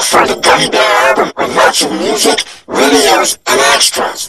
for the Gummy Bear album with lots of music, videos, and extras.